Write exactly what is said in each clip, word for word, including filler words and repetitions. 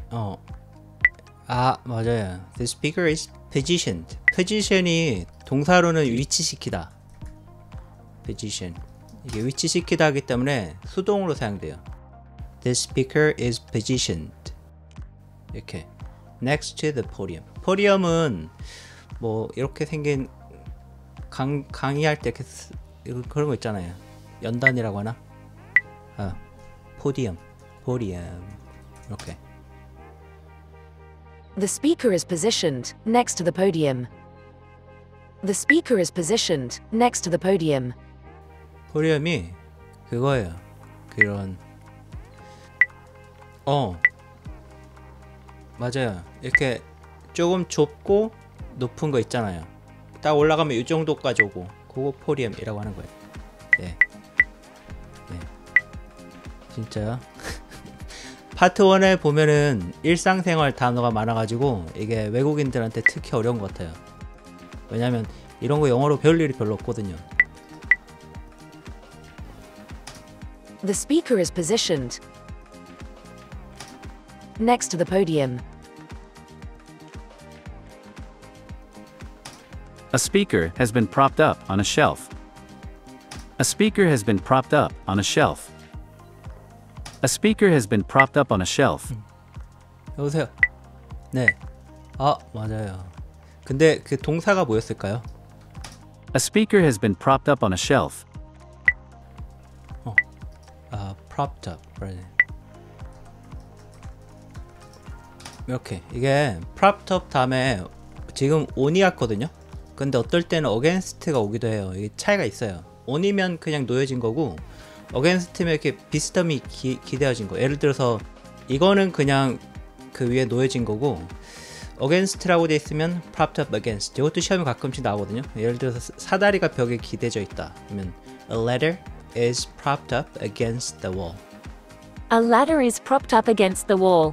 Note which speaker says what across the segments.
Speaker 1: 어, 아 맞아요. The speaker is positioned. position이 동사로는 위치시키다. position. 이게 위치시키다 하기 때문에 수동으로 사용돼요. The speaker is positioned. 이렇게. Next to the podium. podium은 뭐 이렇게 생긴 강, 강의할 때 이렇게 쓰, 그런 거 있잖아요. 연단이라고 하나? 아, 포디움. 포디움. 이렇게.
Speaker 2: The speaker is positioned next to the podium. The speaker is positioned next to the podium.
Speaker 1: 포디움이 그거예요. 그런 어 맞아요. 이렇게 조금 좁고 높은 거 있잖아요. 딱 올라가면 이 정도까지 오고 그거 포디움이라고 하는 거예요. 네. 네. 진짜요? 파트 원에 보면은 일상생활 단어가 많아가지고 이게 외국인들한테 특히 어려운 것 같아요. 왜냐면 이런 거 영어로 배울 일이 별로 없거든요.
Speaker 2: The speaker is positioned next to the podium.
Speaker 3: A speaker has been propped up on a shelf. A speaker has been propped up on a shelf. A speaker has been propped up on a shelf.
Speaker 1: 여보세요. 네. 아 맞아요. 근데 그 동사가 뭐였을까요?
Speaker 3: A speaker has been propped up on a shelf.
Speaker 1: 어. 아 propped up. right. 이렇게 이게 propped up 다음에 지금 on이 왔거든요. 근데 어떨 때는 against가 오기도 해요. 이게 차이가 있어요. on이면 그냥 놓여진 거고 against면 이렇게 비스듬히 기, 기대어진 거. 예를 들어서 이거는 그냥 그 위에 놓여진 거고 against라고 돼 있으면 propped up against. 이것도 시험에 가끔씩 나오거든요. 예를 들어서 사다리가 벽에 기대져 있다. 그러면 a ladder is propped up against the wall.
Speaker 4: A ladder is propped up against the wall.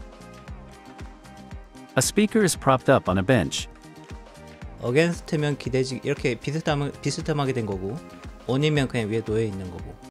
Speaker 3: A speaker is propped up on a bench.
Speaker 1: against면 기대지 이렇게 비스듬하, 비스듬하게 된 거고 on이면 그냥 위에 놓여 있는 거고.